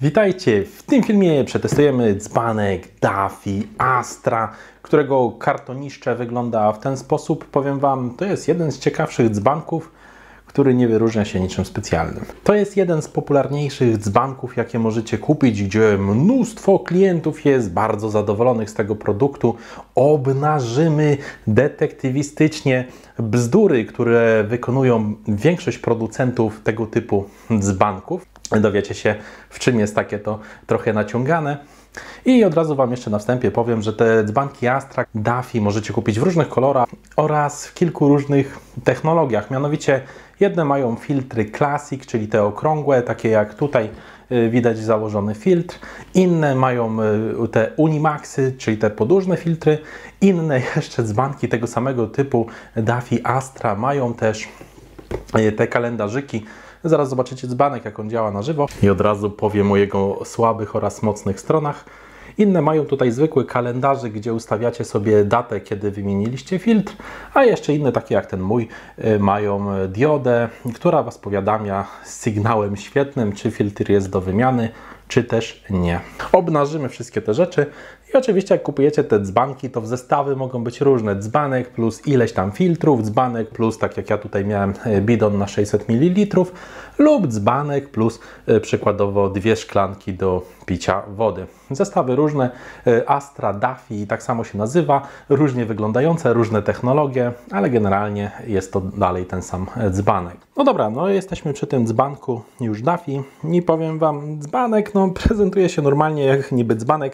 Witajcie! W tym filmie przetestujemy dzbanek Daffy Astra, którego kartoniszcze wygląda w ten sposób. Powiem Wam, to jest jeden z ciekawszych dzbanków, który nie wyróżnia się niczym specjalnym. To jest jeden z popularniejszych dzbanków, jakie możecie kupić, gdzie mnóstwo klientów jest bardzo zadowolonych z tego produktu. Obnażymy detektywistycznie bzdury, które wykonują większość producentów tego typu dzbanków. Dowiecie się, w czym jest takie to trochę naciągane. I od razu Wam jeszcze na wstępie powiem, że te dzbanki Astra Daffy możecie kupić w różnych kolorach oraz w kilku różnych technologiach. Mianowicie jedne mają filtry Classic, czyli te okrągłe, takie jak tutaj widać założony filtr. Inne mają te Unimaxy, czyli te podłużne filtry. Inne jeszcze dzbanki tego samego typu Daffy Astra mają też te kalendarzyki. Zaraz zobaczycie dzbanek, jak on działa na żywo i od razu powiem o jego słabych oraz mocnych stronach. Inne mają tutaj zwykły kalendarzyk, gdzie ustawiacie sobie datę, kiedy wymieniliście filtr, a jeszcze inne, takie jak ten mój, mają diodę, która Was powiadamia z sygnałem świetnym, czy filtr jest do wymiany, czy też nie. Obnażymy wszystkie te rzeczy i oczywiście jak kupujecie te dzbanki, to w zestawy mogą być różne. Dzbanek plus ileś tam filtrów, dzbanek plus, tak jak ja tutaj miałem, bidon na 600 ml lub dzbanek plus przykładowo 2 szklanki do picia wody. Zestawy różne, Astra, Daffy, tak samo się nazywa, różnie wyglądające, różne technologie, ale generalnie jest to dalej ten sam dzbanek. No dobra, no jesteśmy przy tym dzbanku już Daffy i powiem Wam, dzbanek prezentuje się normalnie jak niby dzbanek,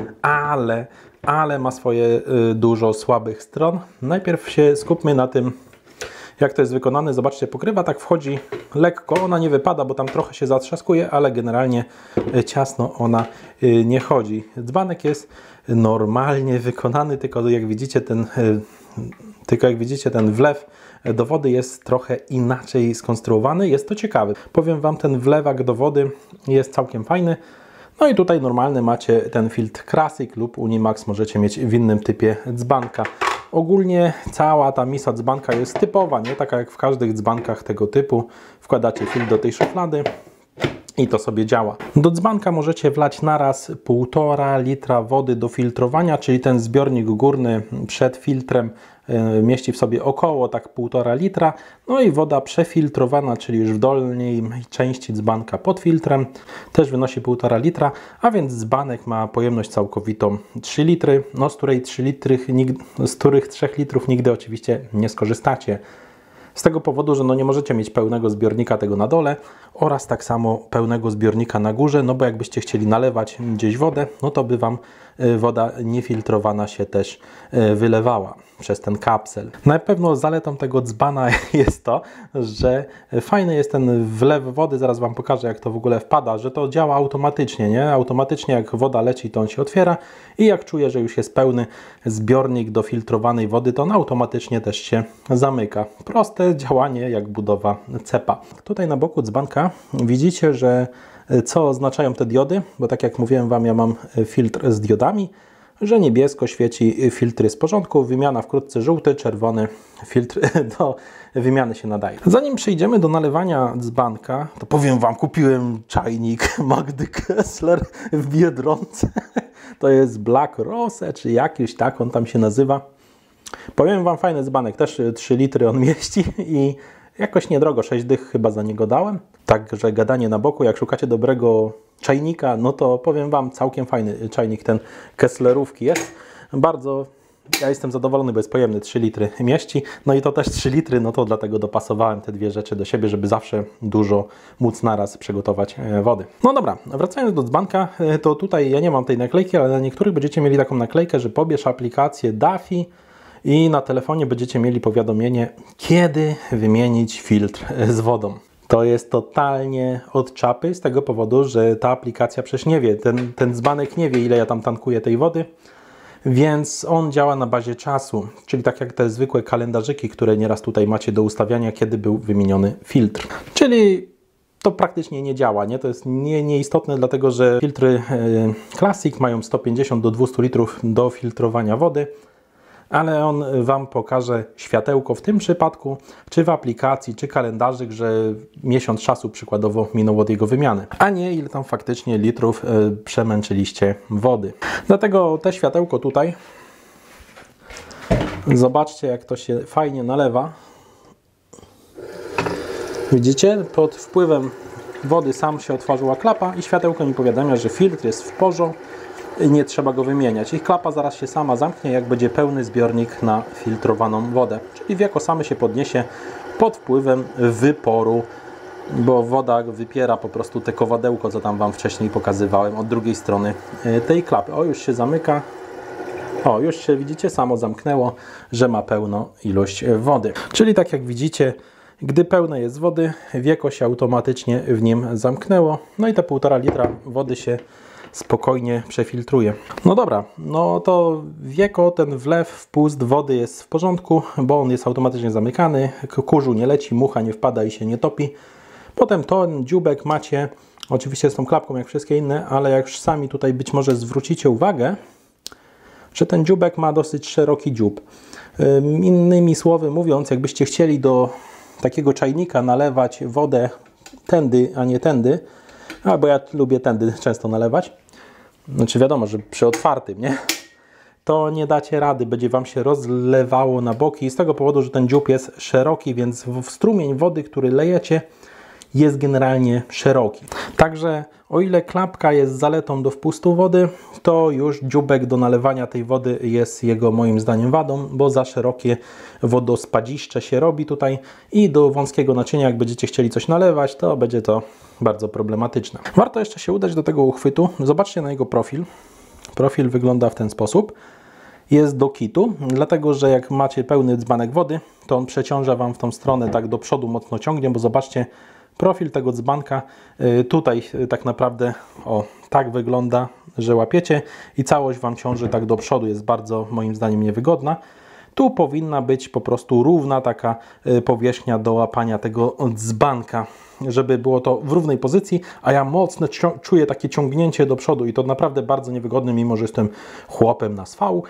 ale ma swoje dużo słabych stron. Najpierw się skupmy na tym, jak to jest wykonane. Zobaczcie, pokrywa tak wchodzi lekko, ona nie wypada, bo tam trochę się zatrzaskuje, ale generalnie ciasno ona nie chodzi. Dzbanek jest normalnie wykonany, tylko jak widzicie ten wlew do wody jest trochę inaczej skonstruowany. Jest to ciekawe. Powiem Wam, ten wlewak do wody jest całkiem fajny. No i tutaj normalny macie ten filtr Classic lub Unimax możecie mieć w innym typie dzbanka. Ogólnie cała ta misa dzbanka jest typowa, nie? Taka jak w każdych dzbankach tego typu. Wkładacie filtr do tej szuflady i to sobie działa. Do dzbanka możecie wlać naraz 1,5 litra wody do filtrowania, czyli ten zbiornik górny przed filtrem mieści w sobie około tak 1,5 litra. No i woda przefiltrowana, czyli już w dolnej części dzbanka pod filtrem, też wynosi 1,5 litra, a więc dzbanek ma pojemność całkowitą 3 litry, no z których 3 litrów nigdy oczywiście nie skorzystacie. Z tego powodu, że nie możecie mieć pełnego zbiornika tego na dole oraz tak samo pełnego zbiornika na górze, no bo jakbyście chcieli nalewać gdzieś wodę, no to by Wam woda niefiltrowana się też wylewała przez ten kapsel. Na pewno zaletą tego dzbana jest to, że fajny jest ten wlew wody, zaraz Wam pokażę, jak to w ogóle wpada, że to działa automatycznie, nie? Automatycznie jak woda leci, to on się otwiera i jak czuje, że już jest pełny zbiornik do filtrowanej wody, to on automatycznie też się zamyka. Proste działanie jak budowa cepa. Tutaj na boku dzbanka widzicie, że co oznaczają te diody, bo tak jak mówiłem Wam, ja mam filtr z diodami, że niebiesko świeci filtr jest w porządku, wymiana wkrótce żółty, czerwony filtr do wymiany się nadaje. Zanim przejdziemy do nalewania dzbanka, to powiem Wam, kupiłem czajnik Magdy Kessler w Biedronce. To jest Black Rose, czy jakiś tak on tam się nazywa. Powiem Wam, fajny dzbanek, też 3 litry on mieści i jakoś niedrogo, 6 dych chyba za niego dałem. Także gadanie na boku, jak szukacie dobrego czajnika, no to powiem Wam, całkiem fajny czajnik ten Kesslerówki jest. Bardzo, ja jestem zadowolony, bo jest pojemny, 3 litry mieści. No i to też 3 litry, no to dlatego dopasowałem te dwie rzeczy do siebie, żeby zawsze dużo móc naraz przygotować wody. No dobra, wracając do dzbanka, to tutaj ja nie mam tej naklejki, ale na niektórych będziecie mieli taką naklejkę, że pobierz aplikację Daffy i na telefonie będziecie mieli powiadomienie, kiedy wymienić filtr z wodą. To jest totalnie od czapy z tego powodu, że ta aplikacja przecież nie wie, ten dzbanek nie wie, ile ja tam tankuję tej wody, więc on działa na bazie czasu, czyli tak jak te zwykłe kalendarzyki, które nieraz tutaj macie do ustawiania, kiedy był wymieniony filtr. Czyli to praktycznie nie działa, nie? To jest nieistotne, dlatego że filtry Classic mają 150 do 200 litrów do filtrowania wody, ale on Wam pokaże światełko w tym przypadku, czy w aplikacji, czy kalendarzyk, że miesiąc czasu przykładowo minął od jego wymiany, a nie ile tam faktycznie litrów przemęczyliście wody. Dlatego te światełko tutaj, zobaczcie jak to się fajnie nalewa. Widzicie? Pod wpływem wody sam się otworzyła klapa i światełko mi powiadamia, że filtr jest w porządku i nie trzeba go wymieniać. Ich klapa zaraz się sama zamknie, jak będzie pełny zbiornik na filtrowaną wodę. Czyli wieko same się podniesie pod wpływem wyporu, bo woda wypiera po prostu te kowadełko, co tam Wam wcześniej pokazywałem od drugiej strony tej klapy. O, już się zamyka. O, już się, widzicie, samo zamknęło, że ma pełną ilość wody. Czyli tak jak widzicie, gdy pełne jest wody, wieko się automatycznie w nim zamknęło. No i te 1,5 litra wody się spokojnie przefiltruje. No dobra, no to wieko, ten wlew, wpust wody jest w porządku, bo on jest automatycznie zamykany, kurzu nie leci, mucha nie wpada i się nie topi. Potem ten dzióbek macie, oczywiście z tą klapką jak wszystkie inne, ale jak już sami tutaj być może zwrócicie uwagę, że ten dzióbek ma dosyć szeroki dziób. Innymi słowy mówiąc, jakbyście chcieli do takiego czajnika nalewać wodę tędy, a nie tędy, bo ja lubię tędy często nalewać, znaczy wiadomo, że przy otwartym, nie? To nie dacie rady, będzie Wam się rozlewało na boki z tego powodu, że ten dziób jest szeroki, więc strumień wody, który lejecie, jest generalnie szeroki. Także o ile klapka jest zaletą do wpustu wody, to już dzióbek do nalewania tej wody jest jego moim zdaniem wadą, bo za szerokie wodospadziszcze się robi tutaj i do wąskiego naczynia, jak będziecie chcieli coś nalewać, to będzie to bardzo problematyczne. Warto jeszcze się udać do tego uchwytu. Zobaczcie na jego profil. Profil wygląda w ten sposób. Jest do kitu, dlatego że jak macie pełny dzbanek wody, to on przeciąża Wam w tą stronę, tak do przodu mocno ciągnie, bo zobaczcie, profil tego dzbanka tutaj tak naprawdę tak wygląda, że łapiecie i całość Wam ciąży tak do przodu, jest bardzo moim zdaniem niewygodna. Tu powinna być po prostu równa taka powierzchnia do łapania tego dzbanka, żeby było to w równej pozycji, a ja mocno czuję takie ciągnięcie do przodu i to naprawdę bardzo niewygodne, mimo że jestem chłopem na swał.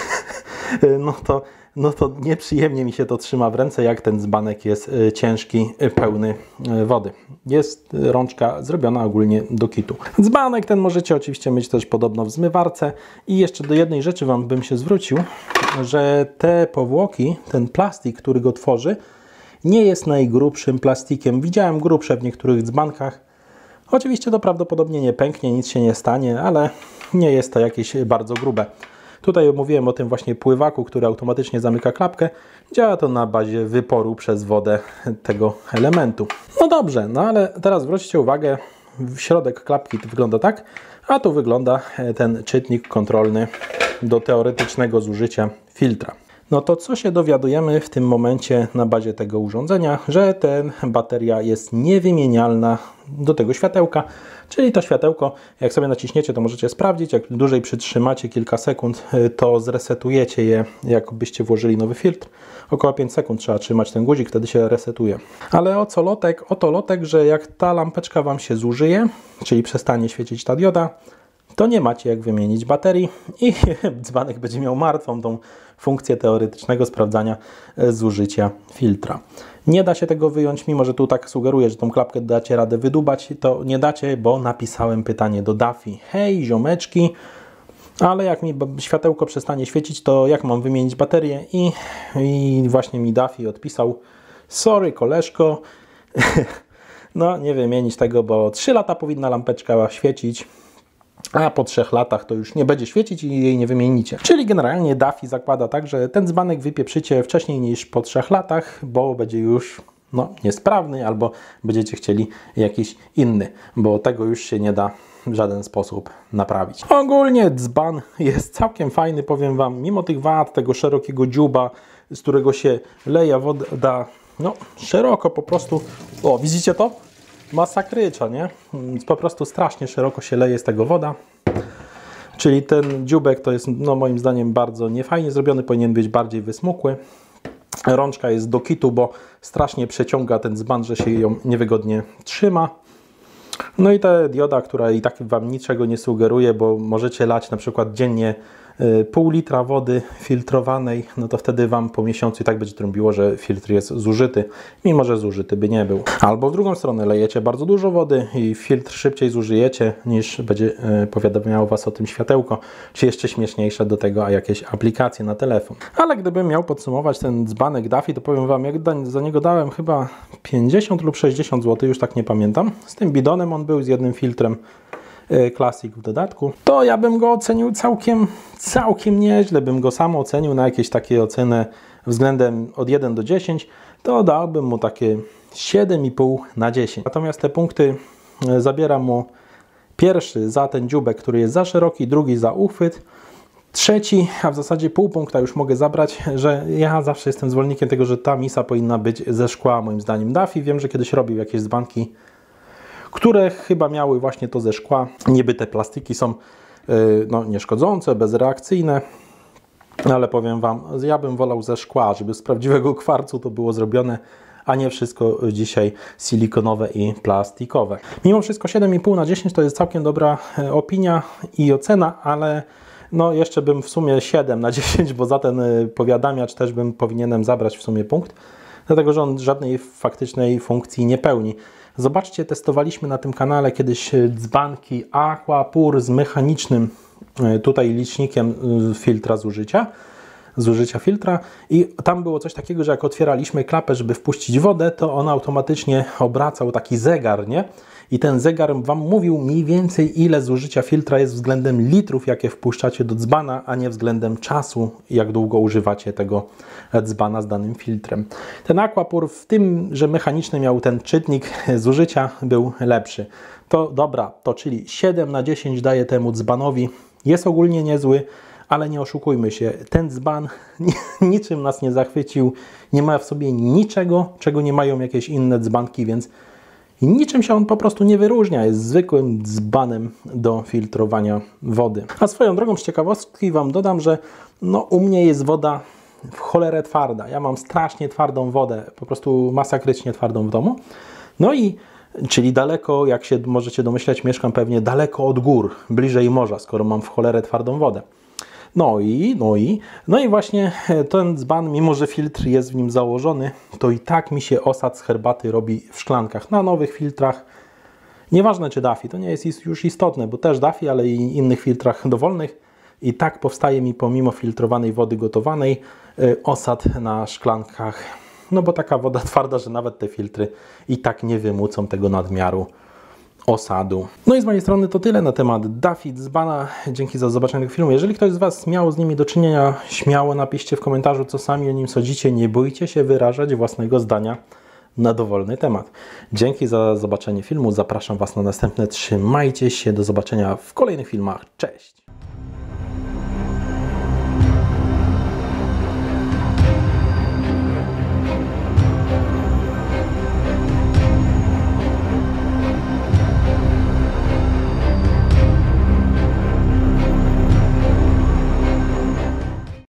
No to nieprzyjemnie mi się to trzyma w ręce, jak ten dzbanek jest ciężki, pełny wody. Jest rączka zrobiona ogólnie do kitu. Dzbanek ten możecie oczywiście mieć też podobno w zmywarce. I jeszcze do jednej rzeczy Wam bym się zwrócił, że te powłoki, ten plastik, który go tworzy, nie jest najgrubszym plastikiem. Widziałem grubsze w niektórych dzbankach. Oczywiście to prawdopodobnie nie pęknie, nic się nie stanie, ale nie jest to jakieś bardzo grube. Tutaj mówiłem o tym właśnie pływaku, który automatycznie zamyka klapkę. Działa to na bazie wyporu przez wodę tego elementu. No dobrze, no ale teraz zwróćcie uwagę, w środek klapki to wygląda tak, a tu wygląda ten czytnik kontrolny do teoretycznego zużycia filtra. No to co się dowiadujemy w tym momencie na bazie tego urządzenia, że ta bateria jest niewymienialna do tego światełka, czyli to światełko, jak sobie naciśniecie, to możecie sprawdzić, jak dłużej przytrzymacie kilka sekund, to zresetujecie je, jakbyście włożyli nowy filtr. Około 5 sekund trzeba trzymać ten guzik, wtedy się resetuje. Ale o co lotek? O to lotek, że jak ta lampeczka Wam się zużyje, czyli przestanie świecić ta dioda, to nie macie jak wymienić baterii i dzbanek będzie miał martwą tą funkcję teoretycznego sprawdzania zużycia filtra. Nie da się tego wyjąć, mimo że tu tak sugeruję, że tą klapkę dacie radę wydubać, to nie dacie, bo napisałem pytanie do Dafi. Hej, ziomeczki, ale jak mi światełko przestanie świecić, to jak mam wymienić baterię? I właśnie mi Dafi odpisał, sorry koleżko, no nie wymienić tego, bo 3 lata powinna lampeczka świecić, a po 3 latach to już nie będzie świecić i jej nie wymienicie. Czyli generalnie Dafi zakłada tak, że ten dzbanek wypieprzycie wcześniej niż po 3 latach, bo będzie już niesprawny albo będziecie chcieli jakiś inny, bo tego już się nie da w żaden sposób naprawić. Ogólnie dzban jest całkiem fajny, powiem Wam, mimo tych wad, tego szerokiego dziuba, z którego się leje woda, szeroko po prostu, widzicie to? Masakrycza, nie? Po prostu strasznie szeroko się leje z tego woda. Czyli ten dzióbek to jest moim zdaniem bardzo niefajnie zrobiony, powinien być bardziej wysmukły. Rączka jest do kitu, bo strasznie przeciąga ten dzban, że się ją niewygodnie trzyma. No i ta dioda, która i tak Wam niczego nie sugeruje, bo możecie lać na przykład dziennie pół litra wody filtrowanej, no to wtedy Wam po miesiącu i tak będzie trąbiło, że filtr jest zużyty, mimo że zużyty by nie był. Albo w drugą stronę lejecie bardzo dużo wody i filtr szybciej zużyjecie, niż będzie powiadamiało Was o tym światełko, czy jeszcze śmieszniejsze do tego, a jakieś aplikacje na telefon. Ale gdybym miał podsumować ten dzbanek Duffy, to powiem Wam, jak za niego dałem chyba 50 lub 60 zł, już tak nie pamiętam. Z tym bidonem on był, z jednym filtrem Classic w dodatku, to ja bym go ocenił całkiem nieźle, bym go sam ocenił na jakieś takie ocenę względem od 1 do 10, to dałbym mu takie 7,5 na 10. Natomiast te punkty zabieram mu pierwszy za ten dzióbek, który jest za szeroki, drugi za uchwyt, trzeci, a w zasadzie pół punkta już mogę zabrać, że ja zawsze jestem zwolennikiem tego, że ta misa powinna być ze szkła, moim zdaniem. Duffy wiem, że kiedyś robił jakieś dzbanki, które chyba miały właśnie to ze szkła. Niby te plastiki są no, nieszkodzące, bezreakcyjne, ale powiem Wam, ja bym wolał ze szkła, żeby z prawdziwego kwarcu to było zrobione, a nie wszystko dzisiaj silikonowe i plastikowe. Mimo wszystko 7,5 na 10 to jest całkiem dobra opinia i ocena, ale no jeszcze bym w sumie 7 na 10, bo za ten powiadamiacz też powinienem zabrać w sumie punkt, dlatego że on żadnej faktycznej funkcji nie pełni. Zobaczcie, testowaliśmy na tym kanale kiedyś dzbanki Aquapur z mechanicznym tutaj licznikiem filtra zużycia filtra i tam było coś takiego, że jak otwieraliśmy klapę, żeby wpuścić wodę, to on automatycznie obracał taki zegar, nie? I ten zegar Wam mówił mniej więcej, ile zużycia filtra jest względem litrów, jakie wpuszczacie do dzbana, a nie względem czasu, jak długo używacie tego dzbana z danym filtrem. Ten Aquapur w tym, że mechaniczny miał ten czytnik zużycia, był lepszy. To dobra, to czyli 7 na 10 daje temu dzbanowi. Jest ogólnie niezły, ale nie oszukujmy się, ten dzban niczym nas nie zachwycił, nie ma w sobie niczego, czego nie mają jakieś inne dzbanki, więc niczym się on po prostu nie wyróżnia, jest zwykłym dzbanem do filtrowania wody. A swoją drogą z ciekawostki Wam dodam, że no, u mnie jest woda w cholerę twarda. Ja mam strasznie twardą wodę, po prostu masakrycznie twardą w domu. No i czyli daleko, jak się możecie domyśleć, mieszkam pewnie daleko od gór, bliżej morza, skoro mam w cholerę twardą wodę. No i właśnie ten dzban, mimo że filtr jest w nim założony, to i tak mi się osad z herbaty robi w szklankach. Na nowych filtrach, nieważne czy Duffy, to nie jest już istotne, bo też Duffy, ale i innych filtrach dowolnych, i tak powstaje mi pomimo filtrowanej wody gotowanej osad na szklankach. No bo taka woda twarda, że nawet te filtry i tak nie wymucą tego nadmiaru osadu. No i z mojej strony to tyle na temat Duffy dzbana. Dzięki za zobaczenie tego filmu. Jeżeli ktoś z Was miał z nimi do czynienia, śmiało napiszcie w komentarzu, co sami o nim sądzicie. Nie bójcie się wyrażać własnego zdania na dowolny temat. Dzięki za zobaczenie filmu. Zapraszam Was na następne. Trzymajcie się. Do zobaczenia w kolejnych filmach. Cześć!